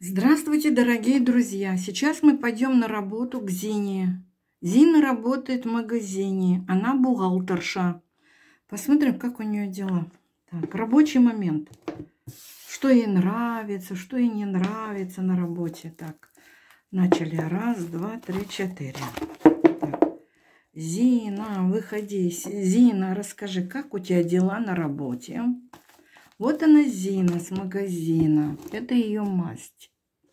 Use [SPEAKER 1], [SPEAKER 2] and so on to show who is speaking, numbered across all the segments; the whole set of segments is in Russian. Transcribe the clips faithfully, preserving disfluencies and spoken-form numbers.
[SPEAKER 1] Здравствуйте, дорогие друзья! Сейчас мы пойдем на работу к Зине. Зина работает в магазине, она бухгалтерша. Посмотрим, как у нее дела. Так, рабочий момент. Что ей нравится, что ей не нравится на работе. Так, начали. Раз, два, три, четыре. Так. Зина, выходи. Зина, расскажи, как у тебя дела на работе? Вот она, Зина, с магазина. Это ее масть.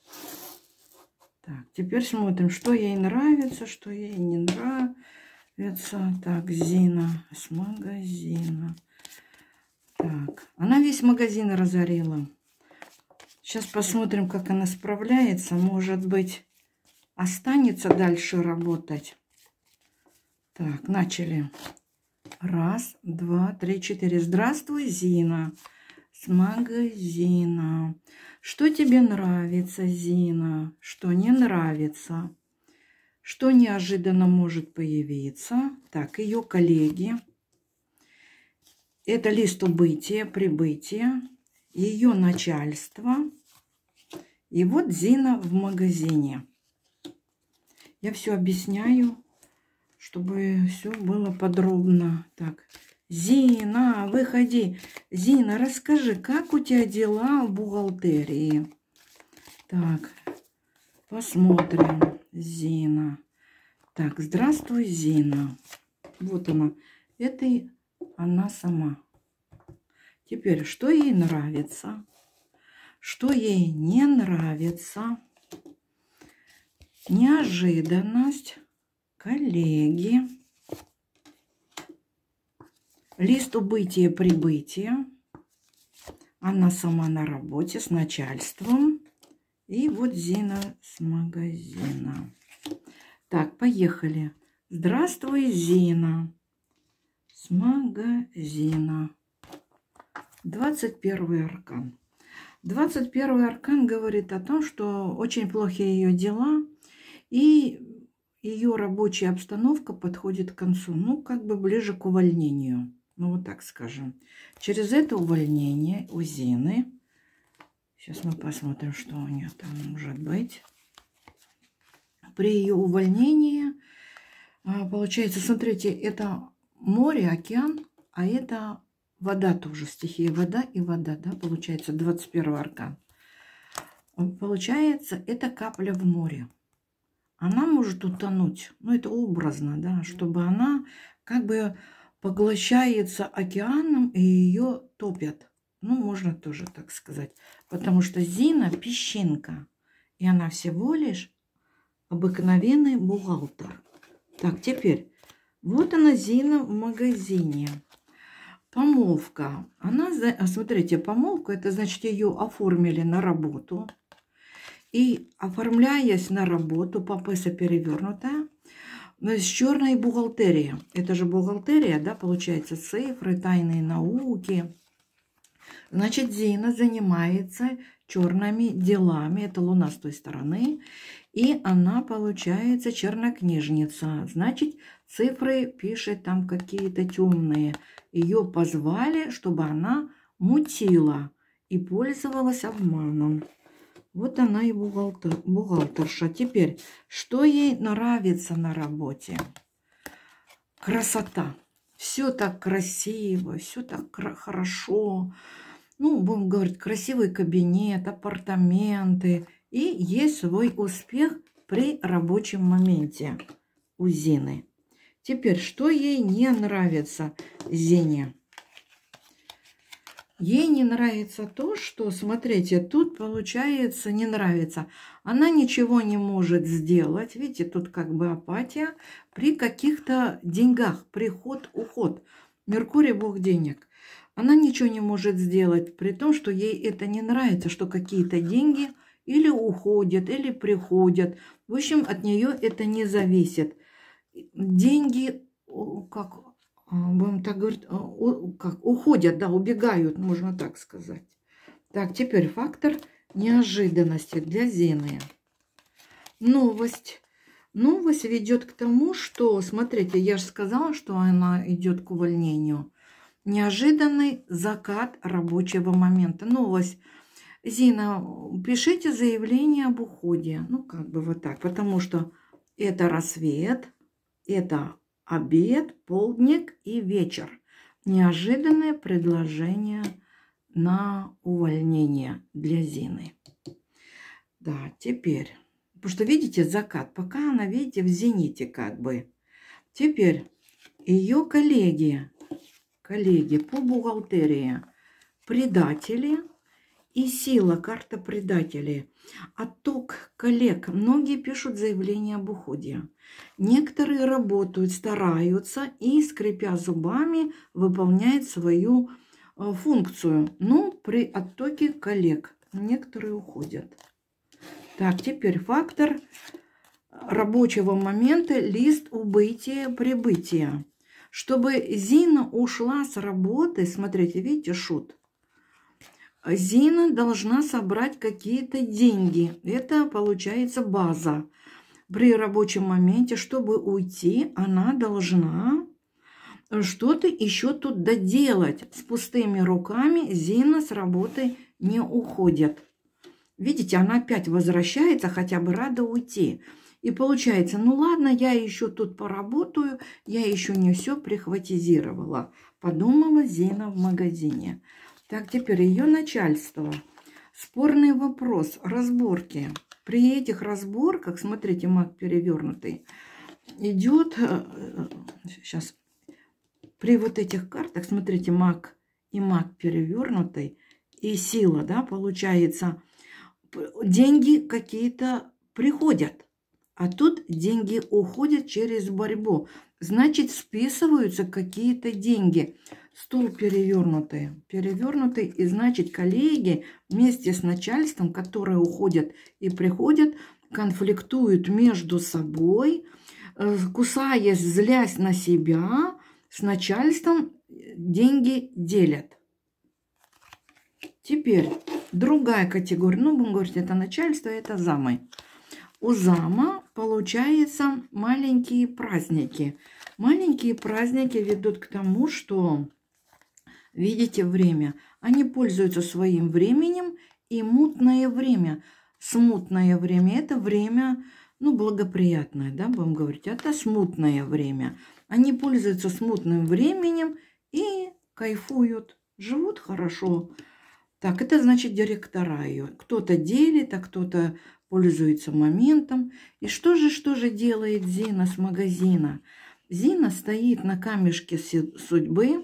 [SPEAKER 1] Так, теперь смотрим, что ей нравится, что ей не нравится. Так, Зина с магазина. Так, она весь магазин разорила. Сейчас посмотрим, как она справляется. Может быть, останется дальше работать. Так, начали. Раз, два, три, четыре. Здравствуй, Зина. С магазина. Что тебе нравится, Зина? Что не нравится? Что неожиданно может появиться? Так, ее коллеги. Это лист убытия, прибытия. Ее начальство. И вот Зина в магазине. Я все объясняю, чтобы все было подробно. Так. Зина, выходи. Зина, расскажи, как у тебя дела в бухгалтерии? Так, посмотрим. Зина. Так, здравствуй, Зина. Вот она. Это она сама. Теперь, что ей нравится? Что ей не нравится? Неожиданность. Коллеги. Лист убытия, прибытия. Она сама на работе с начальством. И вот Зина с магазина. Так, поехали. Здравствуй, Зина. С магазина. двадцать первый аркан. двадцать первый аркан говорит о том, что очень плохие ее дела. И ее рабочая обстановка подходит к концу. Ну, как бы ближе к увольнению. Ну, вот так скажем. Через это увольнение у Зины. Сейчас мы посмотрим, что у нее там может быть. При ее увольнении, получается, смотрите, это море, океан, а это вода тоже, стихия вода и вода, да, получается, двадцать первый аркан. Получается, это капля в море. Она может утонуть, ну, это образно, да, чтобы она как бы поглощается океаном, и ее топят. Ну, можно тоже так сказать. Потому что Зина песчинка. И она всего лишь обыкновенный бухгалтер. Так, теперь. Вот она, Зина, в магазине. Помолвка. Она, смотрите, помолвка, это значит, ее оформили на работу. И оформляясь на работу, папесса перевернутая, но с черной бухгалтерией. Это же бухгалтерия, да, получается, цифры, тайные науки. Значит, Зина занимается черными делами. Это Луна с той стороны. И она, получается, чернокнижница. Значит, цифры пишет там какие-то темные. Ее позвали, чтобы она мутила и пользовалась обманом. Вот она и бухгалтер, бухгалтерша. Теперь, что ей нравится на работе? Красота. Все так красиво, все так хорошо. Ну, будем говорить, красивый кабинет, апартаменты. И есть свой успех при рабочем моменте у Зины. Теперь, что ей не нравится Зине? Ей не нравится то, что, смотрите, тут получается не нравится. Она ничего не может сделать. Видите, тут как бы апатия при каких-то деньгах. Приход, уход. Меркурий – бог денег. Она ничего не может сделать, при том, что ей это не нравится, что какие-то деньги или уходят, или приходят. В общем, от нее это не зависит. Деньги, как... будем так говорить, как уходят, да, убегают, можно так сказать. Так, теперь фактор неожиданности для Зины. Новость. Новость ведет к тому, что, смотрите, я же сказала, что она идет к увольнению. Неожиданный закат рабочего момента. Новость Зина, пишите заявление об уходе. Ну, как бы вот так. Потому что это рассвет, это обед, полдник и вечер. Неожиданное предложение на увольнение для Зины. Да, теперь. Потому что, видите, закат. Пока она, видите, в зените как бы. Теперь ее коллеги, коллеги по бухгалтерии, предатели и сила, карта предателей. Отток коллег. Многие пишут заявление об уходе. Некоторые работают, стараются и, скрипя зубами, выполняют свою э, функцию. Но при оттоке коллег некоторые уходят. Так, теперь фактор рабочего момента, лист убытия, прибытия. Чтобы Зина ушла с работы, смотрите, видите, шут. Зина должна собрать какие-то деньги. Это получается база. При рабочем моменте, чтобы уйти, она должна что-то еще тут доделать. С пустыми руками Зина с работы не уходит. Видите, она опять возвращается, хотя бы рада уйти. И получается, ну ладно, я еще тут поработаю, я еще не все прихватизировала. Подумала Зина в магазине. Так, теперь ее начальство. Спорный вопрос, разборки. При этих разборках, смотрите, маг перевернутый, идет, сейчас, при вот этих картах, смотрите, маг и маг перевернутый, и сила, да, получается, деньги какие-то приходят, а тут деньги уходят через борьбу. Значит, списываются какие-то деньги. Стул перевернутый. Перевернутый. И значит, коллеги вместе с начальством, которые уходят и приходят, конфликтуют между собой, кусаясь, злясь на себя, с начальством деньги делят. Теперь другая категория. Ну, будем говорить, это начальство, это замы. У зама, получается, маленькие праздники. Маленькие праздники ведут к тому, что, видите, время. Они пользуются своим временем и мутное время. Смутное время – это время, ну, благоприятное, да, будем говорить. Это смутное время. Они пользуются смутным временем и кайфуют, живут хорошо. Так, это значит директора ее. Кто-то делит, а кто-то пользуется моментом. И что же, что же делает Зина с магазина? Зина стоит на камешке судьбы,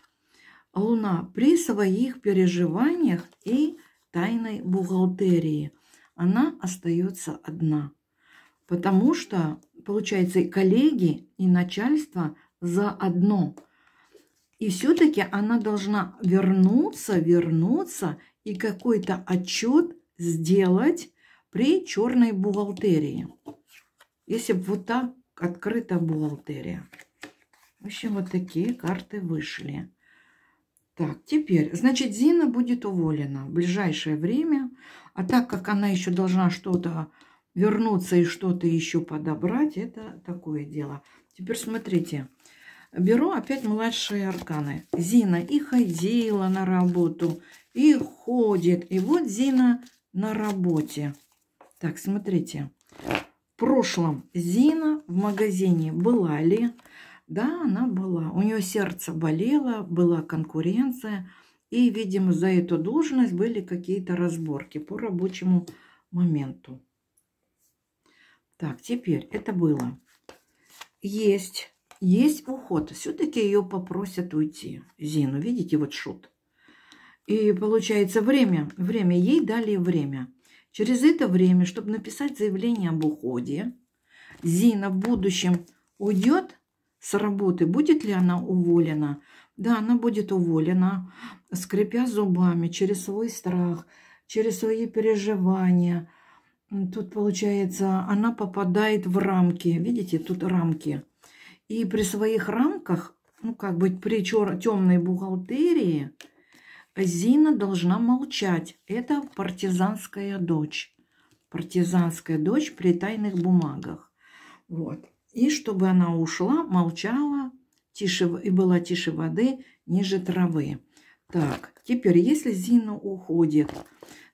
[SPEAKER 1] Луна, при своих переживаниях и тайной бухгалтерии. Она остается одна. Потому что, получается, и коллеги, и начальство заодно. И все-таки она должна вернуться, вернуться и какой-то отчет сделать при черной бухгалтерии. Если бы вот так открыта бухгалтерия. В общем, вот такие карты вышли. Так, теперь, значит, Зина будет уволена в ближайшее время. А так как она еще должна что-то вернуться и что-то еще подобрать, это такое дело. Теперь смотрите. Беру опять младшие арканы. Зина и ходила на работу, и ходит. И вот Зина на работе. Так, смотрите. В прошлом Зина в магазине была ли? Да, она была. У нее сердце болело, была конкуренция. И, видимо, за эту должность были какие-то разборки по рабочему моменту. Так, теперь это было. Есть... Есть уход. Все-таки ее попросят уйти. Зину, видите, вот шут. И получается время. Время. Ей дали время. Через это время, чтобы написать заявление об уходе, Зина в будущем уйдет с работы. Будет ли она уволена? Да, она будет уволена, скрипя зубами, через свой страх, через свои переживания. Тут, получается, она попадает в рамки. Видите, тут рамки. И при своих рамках, ну, как бы при темной бухгалтерии, Зина должна молчать. Это партизанская дочь. Партизанская дочь при тайных бумагах. Вот. И чтобы она ушла, молчала, тише, и была тише воды, ниже травы. Так, теперь, если Зина уходит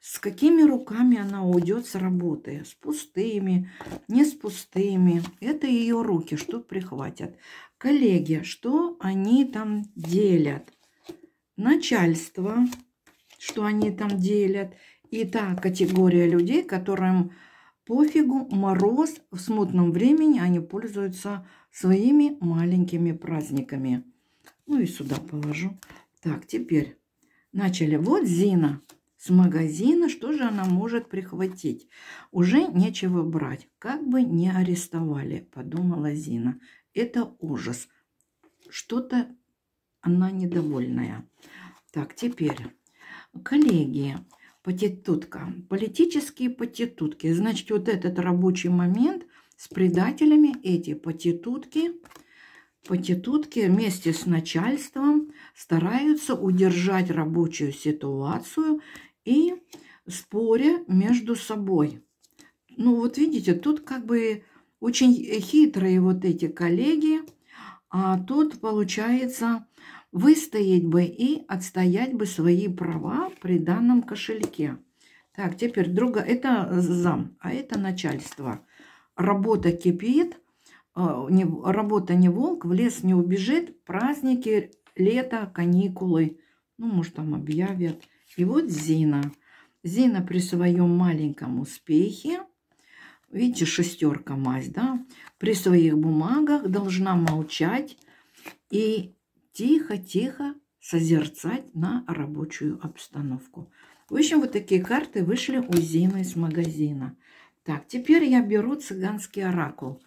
[SPEAKER 1] с какими руками она уйдет с работы. С пустыми, не с пустыми. Это ее руки, что прихватят. Коллеги, что они там делят. Начальство, что они там делят. И та категория людей, которым пофигу, мороз, в смутном времени они пользуются своими маленькими праздниками. Ну и сюда положу. Так, теперь начали. Вот Зина с магазина. Что же она может прихватить? Уже нечего брать. Как бы не арестовали, подумала Зина. Это ужас. Что-то она недовольная. Так, теперь коллеги. Потитутка. Политические потитутки. Значит, вот этот рабочий момент с предателями, эти потитутки, потитутки вместе с начальством стараются удержать рабочую ситуацию и споря между собой. Ну, вот видите, тут как бы очень хитрые вот эти коллеги, а тут получается... выстоять бы и отстоять бы свои права при данном кошельке. Так, теперь друга, это зам, а это начальство. Работа кипит, не, работа не волк, в лес не убежит, праздники, лето, каникулы. Ну, может, там объявят. И вот Зина. Зина при своем маленьком успехе, видите, шестерка мазь, да, при своих бумагах должна молчать и тихо-тихо созерцать на рабочую обстановку. В общем, вот такие карты вышли у Зины с магазина. Так, теперь я беру цыганский оракул.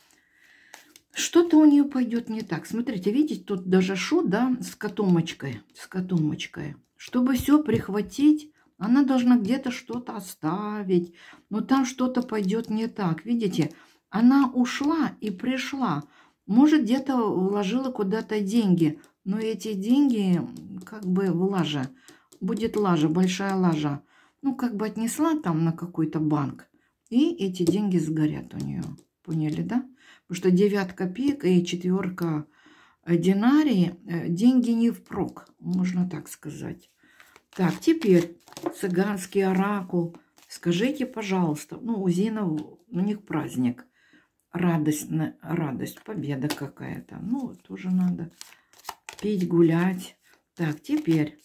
[SPEAKER 1] Что-то у нее пойдет не так. Смотрите, видите, тут даже шут, да, с котомочкой. С котомочкой. Чтобы все прихватить, она должна где-то что-то оставить. Но там что-то пойдет не так. Видите, она ушла и пришла. Может, где-то вложила куда-то деньги, но эти деньги как бы в лаже. Будет лажа, большая лажа. Ну, как бы отнесла там на какой-то банк, и эти деньги сгорят у нее. Поняли, да? Потому что девятка пик и четверка динарий, деньги не впрок, можно так сказать. Так, теперь цыганский оракул. Скажите, пожалуйста, ну, у Зина, у них праздник. Радость, радость, победа какая-то. Ну, тоже надо пить, гулять. Так, теперь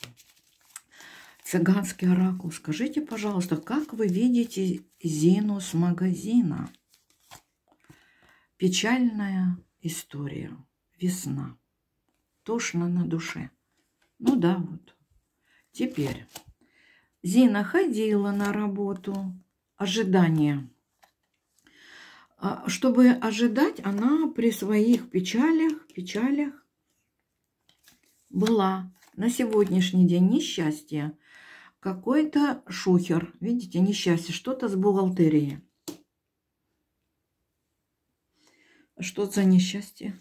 [SPEAKER 1] цыганский оракул. Скажите, пожалуйста, как вы видите Зину с магазина? Печальная история. Весна. Тошно на душе. Ну да, вот. Теперь Зина ходила на работу. Ожидание. Чтобы ожидать, она при своих печалях, печалях была на сегодняшний день несчастье. Какой-то шухер, видите, несчастье, что-то с бухгалтерией. Что за несчастье?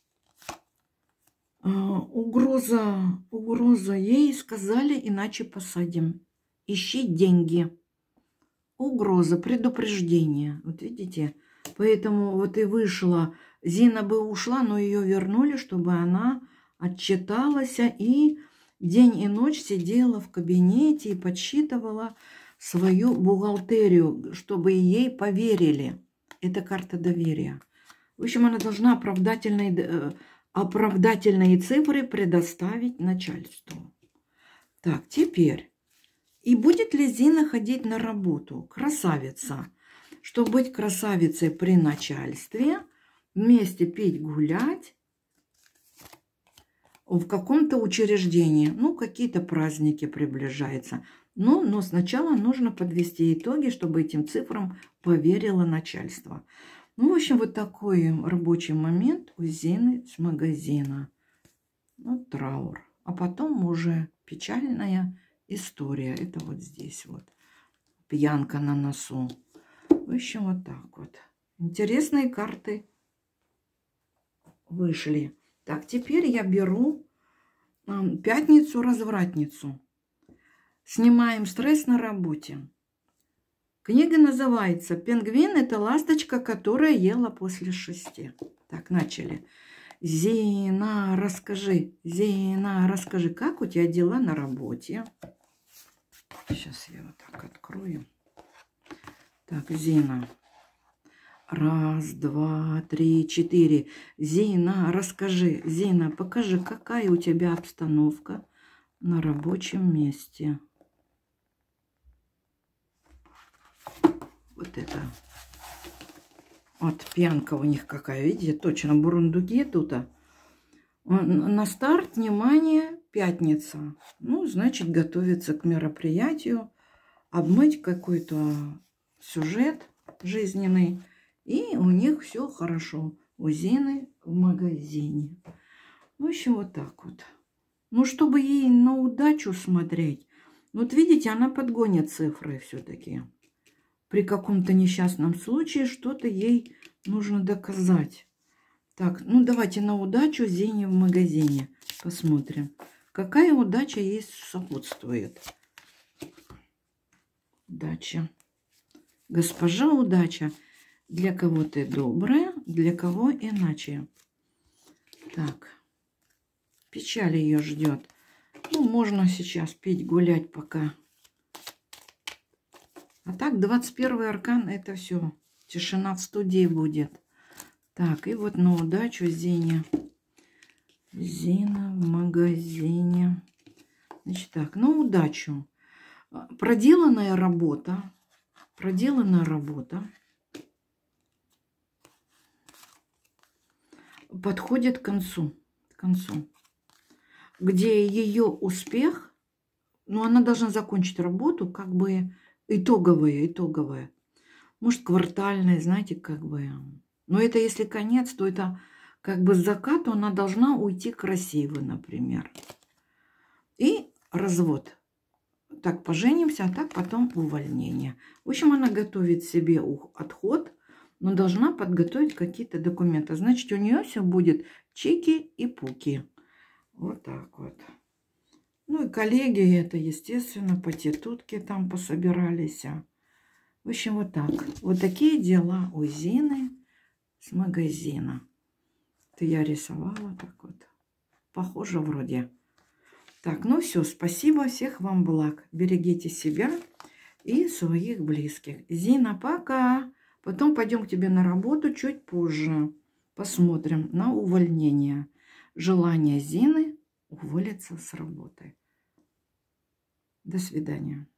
[SPEAKER 1] А, угроза, угроза. Ей сказали, иначе посадим. Ищи деньги. Угроза, предупреждение. Вот видите? Поэтому вот и вышла. Зина бы ушла, но ее вернули, чтобы она отчиталась и день и ночь сидела в кабинете и подсчитывала свою бухгалтерию, чтобы ей поверили. Это карта доверия. В общем, она должна оправдательные, оправдательные цифры предоставить начальству. Так, теперь. И будет ли Зина ходить на работу? Красавица. Чтобы быть красавицей при начальстве, вместе пить, гулять в каком-то учреждении. Ну, какие-то праздники приближаются. Но, но сначала нужно подвести итоги, чтобы этим цифрам поверило начальство. Ну, в общем, вот такой рабочий момент у Зины с магазина. Вот траур. А потом уже печальная история. Это вот здесь вот. Пьянка на носу. В общем, вот так вот. Интересные карты вышли. Так, теперь я беру пятницу-развратницу. Снимаем стресс на работе. Книга называется «Пингвин – это ласточка, которая ела после шести». Так, начали. Зина, расскажи, Зина, расскажи, как у тебя дела на работе? Сейчас я вот так открою. Так, Зина. Раз, два, три, четыре. Зина, расскажи. Зина, покажи, какая у тебя обстановка на рабочем месте. Вот это. Вот пьянка у них какая, видите, точно бурундуки тут. На старт, внимание, пятница. Ну, значит, готовится к мероприятию, обмыть какой-то сюжет жизненный. И у них все хорошо. У Зины в магазине. В общем, вот так вот. Ну, чтобы ей на удачу смотреть. Вот видите, она подгонит цифры все-таки. При каком-то несчастном случае что-то ей нужно доказать. Так, ну давайте на удачу Зине в магазине посмотрим. Какая удача ей сопутствует? Удача. Госпожа удача. Для кого ты добрая, для кого иначе. Так. Печаль ее ждет. Ну, можно сейчас пить, гулять пока. А так, двадцать первый аркан, это все. Тишина в студии будет. Так, и вот на удачу Зине. Зина в магазине. Значит так, на удачу. Проделанная работа. Проделанная работа. Подходит к концу. К концу. Где ее успех, ну, она должна закончить работу, как бы итоговая, итоговая. Может, квартальная, знаете, как бы. Но это если конец, то это как бы с закату она должна уйти красиво, например. И развод. Так поженимся, а так потом увольнение. В общем, она готовит себе отход, но должна подготовить какие-то документы. Значит, у нее все будет чики и пуки. Вот так вот. Ну и коллеги, это, естественно, потетутки там пособирались. В общем, вот так. Вот такие дела у Зины с магазина. Это я рисовала так вот. Похоже вроде. Так, ну все, спасибо, всех вам благ. Берегите себя и своих близких. Зина, пока. Потом пойдем к тебе на работу чуть позже. Посмотрим на увольнение. Желание Зины уволиться с работы. До свидания.